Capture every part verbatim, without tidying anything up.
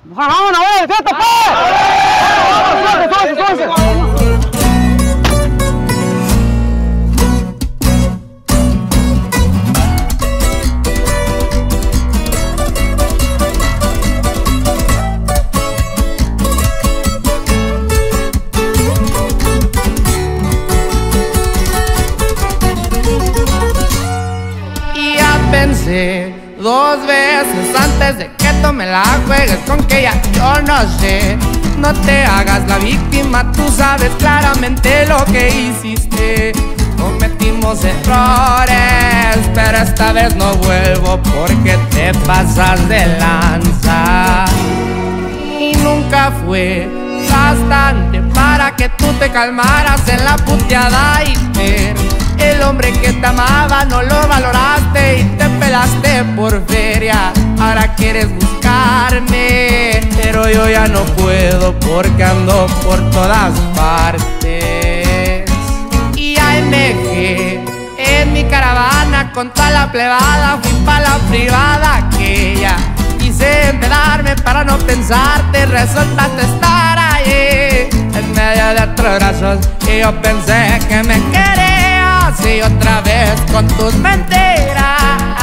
¡Vámonos, güey! ¡Fiesta, pues! ¡Súbase, súbase! Y ya pensé dos veces antes de que tome la juegues con que ya yo no sé. No te hagas la víctima, tú sabes claramente lo que hiciste. Cometimos errores, pero esta vez no vuelvo porque te pasas de lanza. Y nunca fue bastante para que tú te calmaras en la puteada y ver. El hombre que te amaba no lo valoraste y te pelaste por feria. Ahora quieres buscarme, pero yo ya no puedo porque ando por todas partes. Y A M G en mi caravana con toda la plebada fui pa' la privada aquella. Quise enterarme para no pensarte, resultaste estar ahí en medio de otros brazos y yo pensé que me querías. Y otra vez con tus mentiras.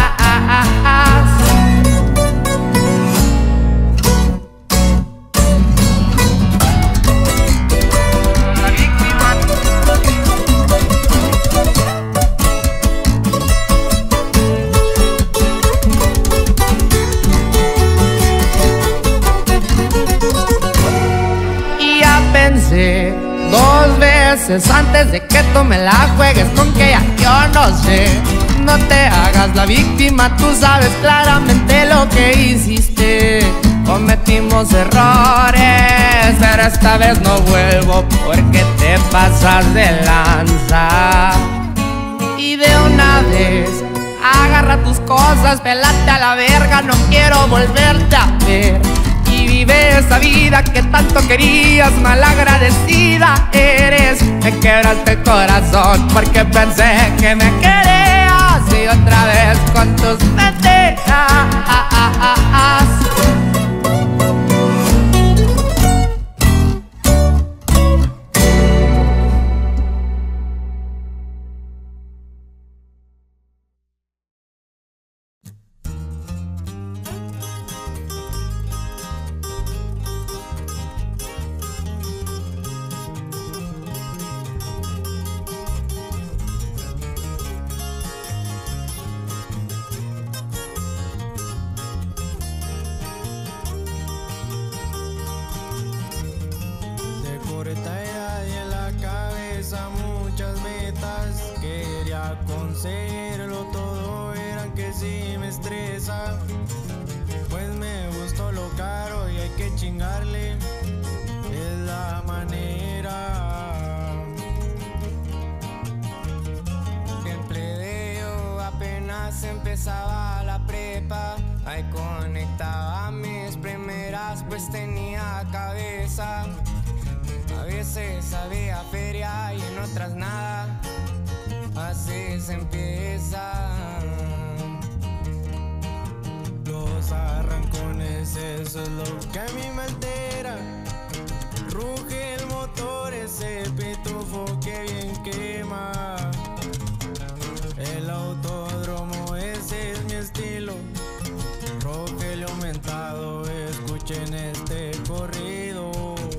Y ya pensé dos veces antes de que tú me la juegues con que ya yo no sé. No te hagas la víctima, tú sabes claramente lo que hiciste. Cometimos errores, pero esta vez no vuelvo porque te pasas de lanza. Y de una vez agarra tus cosas, pelate a la verga, no quiero volverte a ver. Y vive esa vida que tanto querías, malagradecida eres. Me quebraste el corazón porque pensé que me querías. Y otra vez con tus mentiras. Conseguirlo todo, verán que sí me estresa. Pues me gustó lo caro y hay que chingarle, es la manera. En plebeo apenas empezaba la prepa, ahí conectaba mis primeras, pues tenía cabeza. A veces había feria y en otras nada. Así se empieza. Los arrancones, eso es lo que a mí me altera. Ruge el motor, ese pitufo que bien quema. El autódromo, ese es mi estilo. Rogelio aumentado, escuchen este corrido.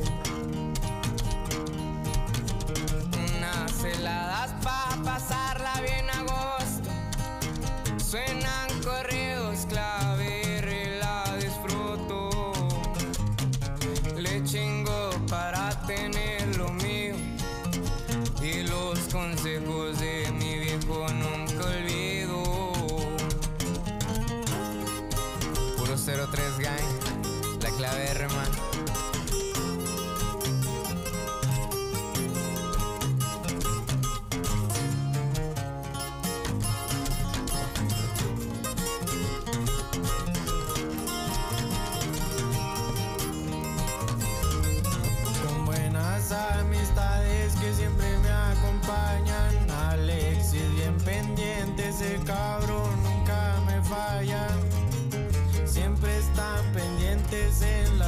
Unas heladas pa' pasarla bien a gusto. Suenan corridos, clave, la disfruto. Le chingo para tener lo mío. Y los consejos de mi viejo nunca olvido. Puro cero tres gang, la clave, man.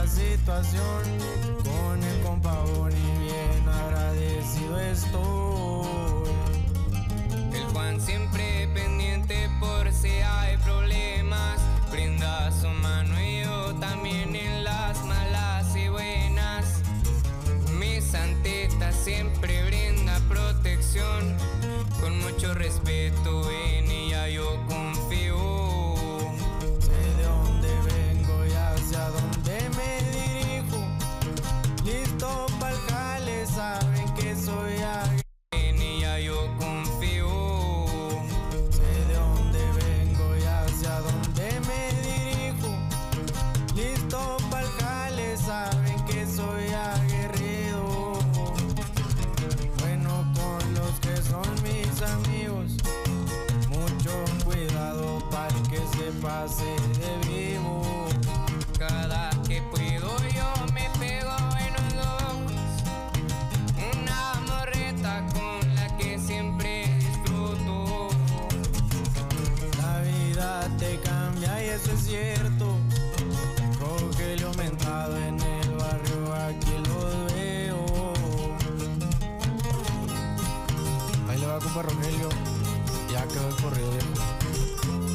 esta situación. Con el compa Boni bien agradecido estoy. El Juan siempre pendiente por si hay problemas, brinda su mano y yo también en las malas y buenas. Mi santita siempre brinda protección, con mucho respeto en ella yo confío. Sé de dónde vengo y hacia dónde me dirijo. Listo pa'l jale, saben que soy aguerrido. En ella yo confío. Sé de dónde vengo y hacia dónde me dirijo. Listo pa'l jale, saben que soy aguerrido. Bueno con los que son mis amigos, mucho cuidado para que se pase de vivo. Cada que puedo yo me pego en los ojos, una morreta con la que siempre disfruto. La vida te cambia y eso es cierto. Rogelio aumentado en el barrio, aquí los veo. Ahí le va, compa Rogelio. Ya quedó el corrido, viejo.